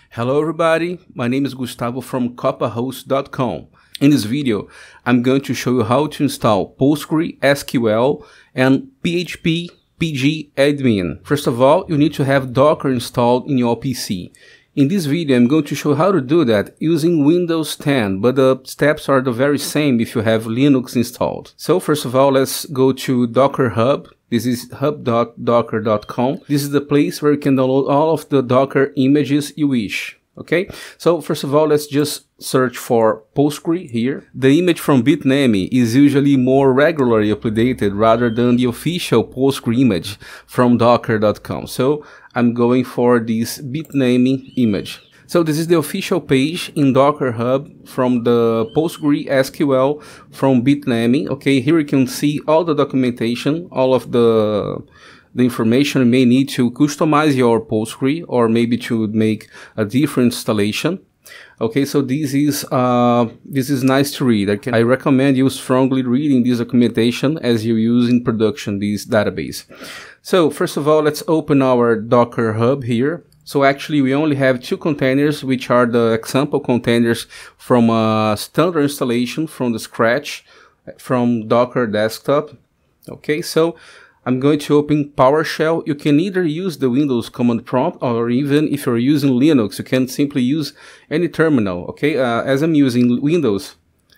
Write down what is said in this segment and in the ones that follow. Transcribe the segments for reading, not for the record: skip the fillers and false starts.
Hello everybody, my name is Gustavo from copperhost.com. In this video, I'm going to show you how to install PostgreSQL and phpPgAdmin. First of all, you need to have Docker installed in your PC. In this video, I'm going to show you how to do that using Windows 10, but the steps are the very same if you have Linux installed. So first of all, let's go to Docker Hub. This is hub.docker.com. This is the place where you can download all of the Docker images you wish. Okay, so first of all, let's just search for Postgre here. The image from Bitnami is usually more regularly updated rather than the official Postgre image from docker.com. So I'm going for this Bitnami image. So this is the official page in Docker Hub from the PostgreSQL from Bitnami. Okay, here you can see all the documentation, all of the information you may need to customize your Postgre or maybe to make a different installation. Okay, so this is nice to read. I recommend you strongly reading this documentation as you use in production this database. So first of all, let's open our Docker Hub here. So actually we only have two containers, which are the example containers from a standard installation from the scratch from Docker Desktop. Okay, so I'm going to open PowerShell. You can either use the Windows command prompt, or even if you're using Linux, you can simply use any terminal. Okay, as I'm using Windows,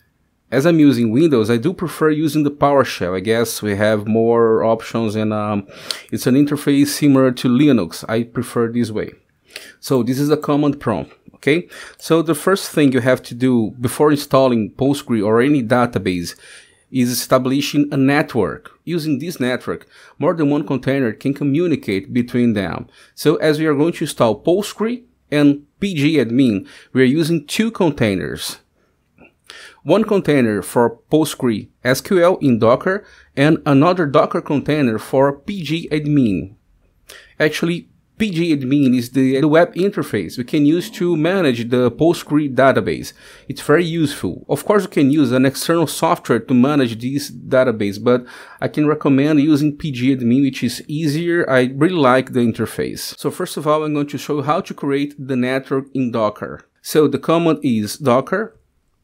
I do prefer using the PowerShell. I guess we have more options and it's an interface similar to Linux. I prefer this way. So this is the command prompt. Okay, so the first thing you have to do before installing Postgre or any database is establishing a network. Using this network, more than one container can communicate between them. So as we are going to install Postgre and pgAdmin, we are using two containers. One container for PostgreSQL in Docker and another Docker container for pgAdmin. Actually, pgAdmin is the web interface we can use to manage the Postgre database. It's very useful. Of course, you can use an external software to manage this database, but I can recommend using pgAdmin, which is easier. I really like the interface. So first of all, I'm going to show you how to create the network in Docker. So the command is docker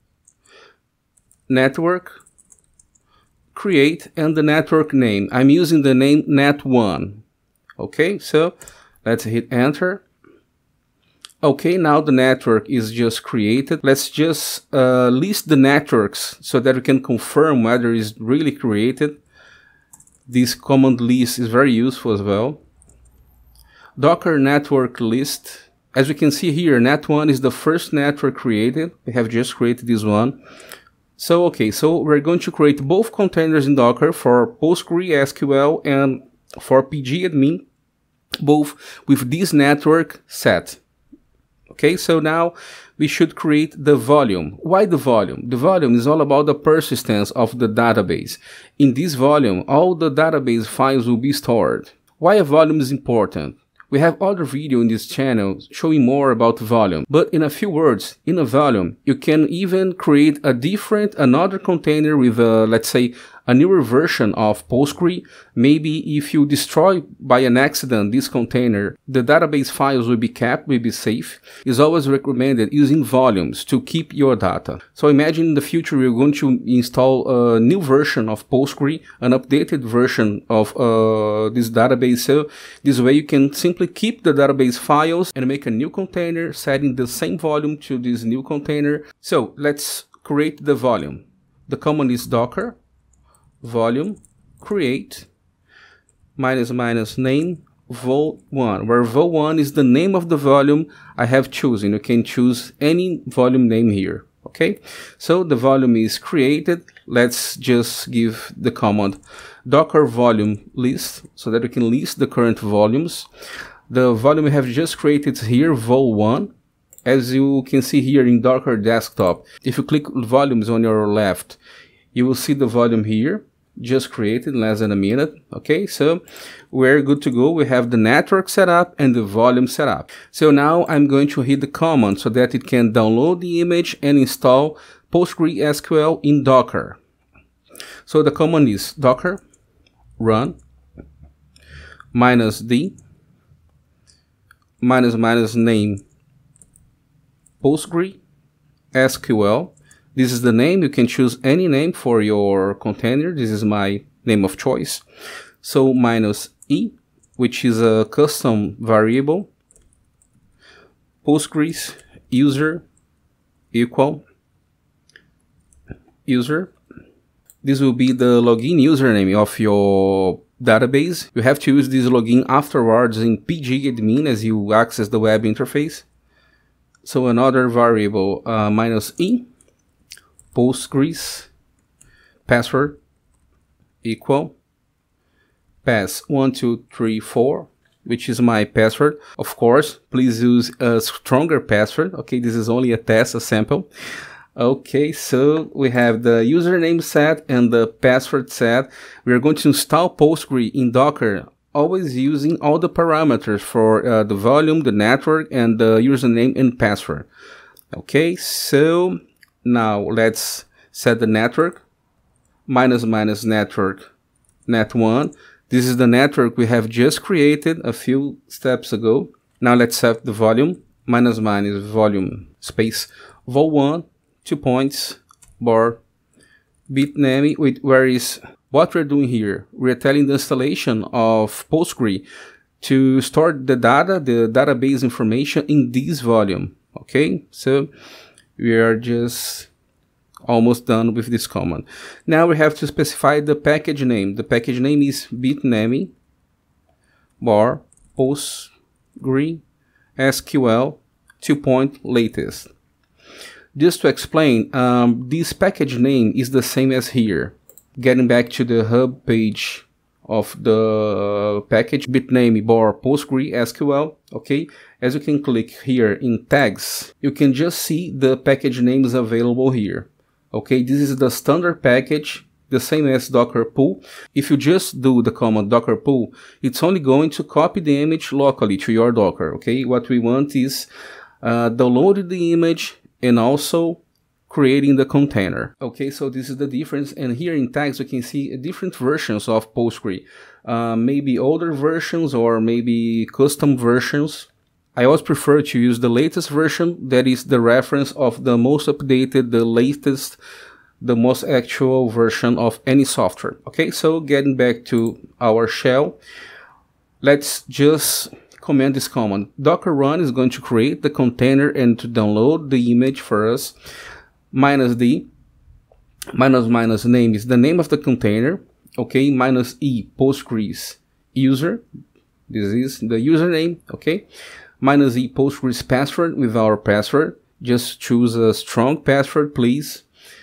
network create and the network name. I'm using the name net1. Okay, so let's hit enter. Okay, now the network is just created. Let's just list the networks so that we can confirm whether it's really created. This command list is very useful as well. Docker network list. As we can see here, net1 is the first network created. We have just created this one. So okay, so we're going to create both containers in Docker for PostgreSQL and for pgAdmin, both with this network set. Okay, so now we should create the volume. Why the volume? The volume is all about the persistence of the database. In this volume, all the database files will be stored. Why a volume is important? We have other video in this channel showing more about volume, but in a few words, in a volume, you can even create another container with let's say a newer version of Postgre. Maybe if you destroy by an accident this container, the database files will be kept, will be safe. It's always recommended using volumes to keep your data. So imagine in the future we're going to install a new version of Postgre, an updated version of this database. So this way you can simply keep the database files and make a new container, setting the same volume to this new container. So let's create the volume. The command is docker volume create --name vol1, where vol1 is the name of the volume I have chosen. You can choose any volume name here. Okay, so the volume is created. Let's just give the command docker volume list so that we can list the current volumes. The volume we have just created here, vol1. As you can see here in Docker Desktop, if you click volumes on your left, you will see the volume here, just created in less than a minute. Okay, so we're good to go. We have the network set up and the volume set up. So now I'm going to hit the command so that it can download the image and install PostgreSQL in Docker. So the command is docker run -d --name PostgreSQL. This is the name. You can choose any name for your container. This is my name of choice. So -e, which is a custom variable. Postgres user equal user. This will be the login username of your database. You have to use this login afterwards in pgAdmin as you access the web interface. So another variable -e Postgres password equal pass 1234, which is my password. Of course, please use a stronger password. Okay, this is only a test, a sample. Okay, so we have the username set and the password set. We are going to install Postgres in Docker, always using all the parameters for the volume, the network, and the username and password. Okay, so now let's set the network, -network net1. This is the network we have just created a few steps ago. Now let's set the volume, -volume space vol1, 2 points, bar, bitnami. Where is what we're doing here? We're telling the installation of Postgres to store the data, the database information in this volume. Okay, so we are just almost done with this command. Now we have to specify the package name. The package name is bitnami bar PostgreSQL 2 latest. Just to explain, this package name is the same as here. Getting back to the hub page of the package, bitnami bar PostgreSQL. Okay, as you can click here in tags, you can just see the package names available here. Okay, this is the standard package, the same as Docker pull. If you just do the command Docker pull, it's only going to copy the image locally to your Docker. Okay, what we want is downloading the image and also creating the container. Okay, so this is the difference. And here in tags, you can see different versions of Postgres. Maybe older versions or maybe custom versions. I always prefer to use the latest version. That is the reference of the most updated, the latest, the most actual version of any software. Okay, so getting back to our shell, let's just command this command. Docker run is going to create the container and to download the image for us. -d, -name is the name of the container. Okay, -e Postgres user. This is the username. Okay. -e Postgres password with our password. Just choose a strong password, please.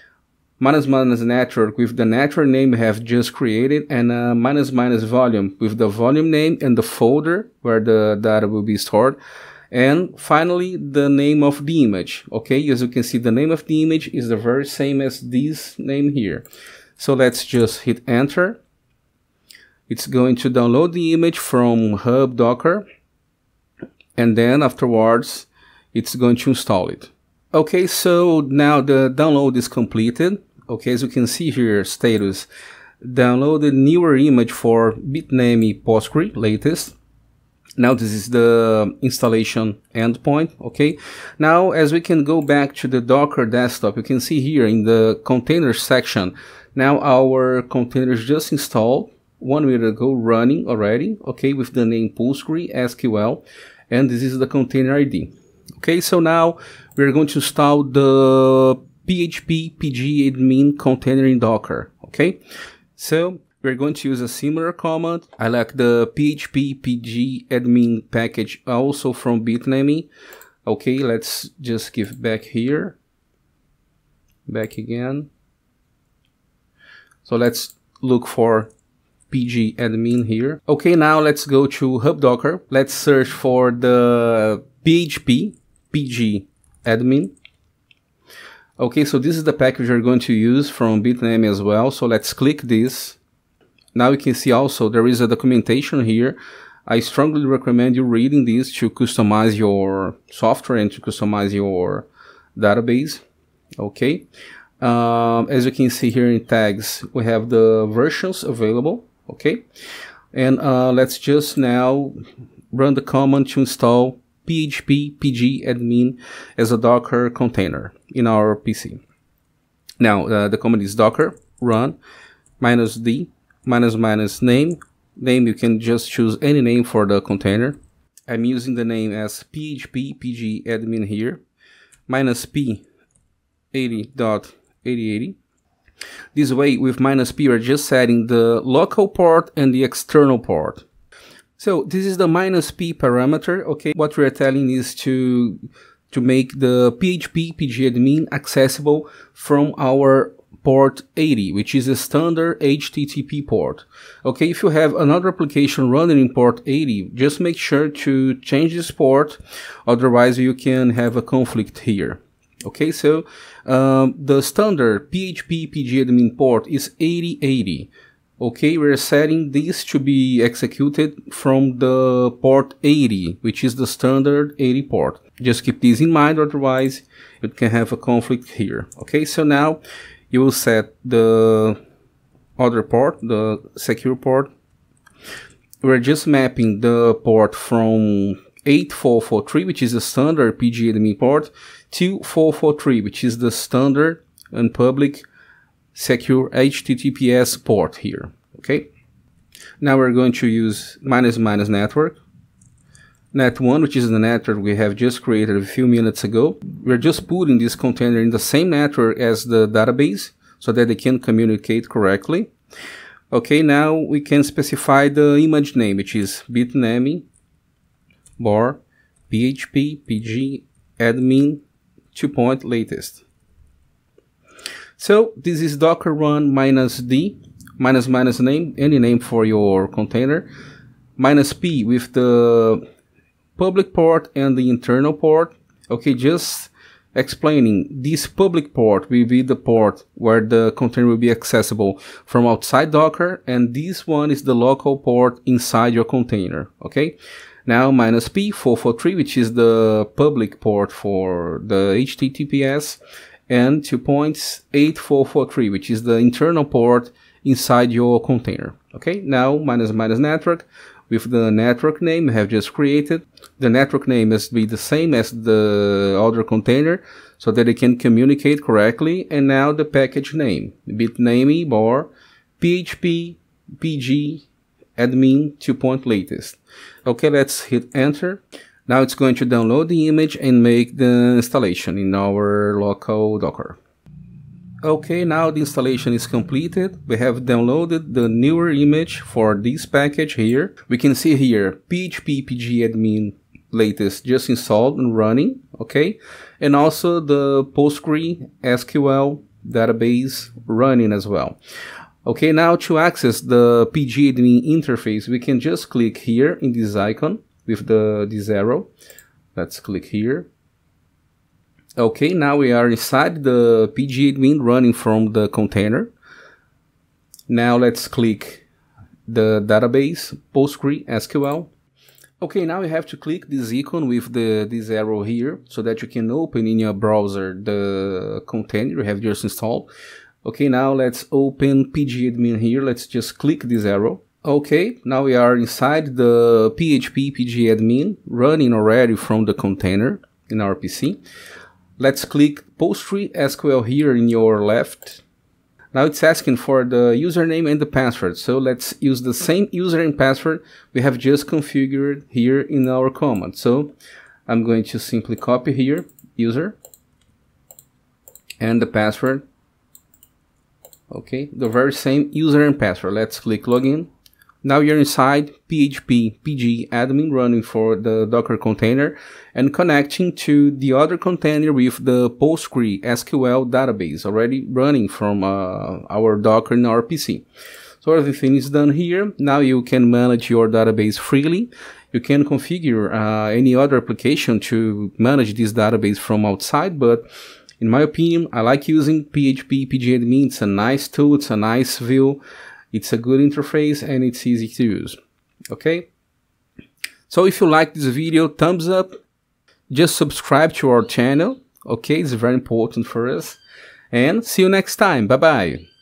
-network with the network name we have just created, and --volume with the volume name and the folder where the data will be stored. And finally, the name of the image. Okay, as you can see, the name of the image is the very same as this name here. So let's just hit enter. It's going to download the image from hub docker, and then afterwards it's going to install it. Okay, so now the download is completed. Okay, as you can see here, status downloaded newer image for bitnami Postgres latest. Now this is the installation endpoint. Okay, now as we can go back to the Docker desktop, you can see here in the container section, now our container is just installed 1 minute ago, running already. Okay, with the name PostgreSQL, and this is the container ID. Okay, so now we're going to install the phpPgAdmin container in Docker. Okay, so we're going to use a similar command. I like the phpPgAdmin package also from bitnami. Okay, let's just give back here. Back again. So let's look for pgAdmin here. Okay, now let's go to hub docker. Let's search for the phpPgAdmin. Okay, so this is the package we're going to use from bitnami as well. So let's click this. Now you can see also there is a documentation here. I strongly recommend you reading this to customize your software and to customize your database. Okay, as you can see here in tags, we have the versions available. Okay, and let's just now run the command to install phpPgAdmin as a Docker container in our PC. Now the command is docker run -d --name. Name, you can just choose any name for the container. I'm using the name as phpPgAdmin here, -p 80.8080. This way, with -p, we're just setting the local port and the external port. So this is the -p parameter. Okay, what we're telling is to make the phpPgAdmin accessible from our port 80, which is a standard HTTP port. Okay, if you have another application running in port 80, just make sure to change this port, otherwise you can have a conflict here. Okay, so the standard phpPgAdmin port is 8080. Okay, we're setting this to be executed from the port 80, which is the standard 80 port. Just keep this in mind, otherwise you can have a conflict here. Okay, so now you will set the other port, the secure port. We're just mapping the port from 8443, which is the standard pgAdmin port, to 443, which is the standard and public secure HTTPS port here. Okay. Now we're going to use --network. Net1, which is the network we have just created a few minutes ago. We're just putting this container in the same network as the database so that they can communicate correctly. Okay, now we can specify the image name, which is bitnami bar phpPgAdmin 2.latest. So this is docker run -d --name, any name for your container, -p with the public port and the internal port. Okay, just explaining, this public port will be the port where the container will be accessible from outside Docker, and this one is the local port inside your container. Okay, now -p 443, which is the public port for the HTTPS, and 2.8443, which is the internal port inside your container. Okay, now --network with the network name we have just created. The network name must be the same as the other container so that it can communicate correctly. And now the package name, bitnami bar phpPgAdmin 2.latest. Okay, let's hit enter. Now it's going to download the image and make the installation in our local Docker. Okay, now the installation is completed. We have downloaded the newer image for this package here. We can see here phpPgAdmin latest just installed and running. Okay, and also the PostgreSQL database running as well. Okay, now to access the pgAdmin interface, we can just click here in this icon with this arrow. Let's click here. Okay, now we are inside the pgAdmin running from the container. Now let's click the database, PostgreSQL. Okay, now you have to click this icon with this arrow here so that you can open in your browser the container you have just installed. Okay, now let's open pgAdmin here. Let's just click this arrow. Okay, now we are inside the phpPgAdmin running already from the container in our PC. Let's click PostgreSQL here in your left. Now it's asking for the username and the password. So let's use the same user and password we have just configured here in our command. So I'm going to simply copy here, user, and the password. Okay, the very same user and password. Let's click login. Now you're inside phpPgAdmin running for the Docker container and connecting to the other container with the PostgreSQL database already running from our Docker in our PC. So everything is done here. Now you can manage your database freely. You can configure any other application to manage this database from outside, but in my opinion, I like using phpPgAdmin. It's a nice tool, it's a nice view. It's a good interface and it's easy to use. Okay, so if you like this video, thumbs up. Just subscribe to our channel. Okay, it's very important for us. And see you next time. Bye bye.